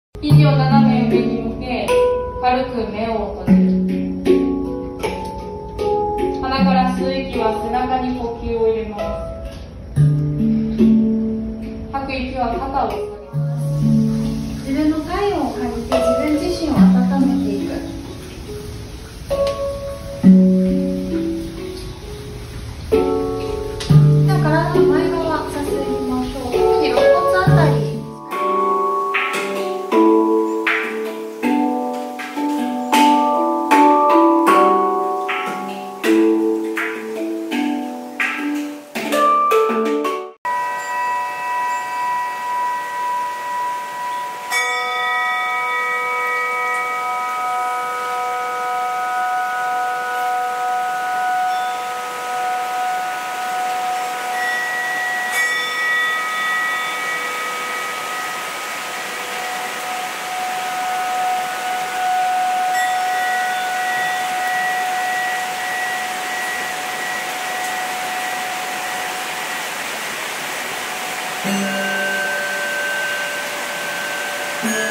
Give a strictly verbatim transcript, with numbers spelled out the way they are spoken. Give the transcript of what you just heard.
肘を斜め上に向け、軽く目を閉じる。鼻から吸う息は背中に呼吸を入れます。吐く息は肩を下げます。 自分の体温を感じて自分自身を温めていく。では体の前側さすりましょう。特に肋骨あたり。 うん。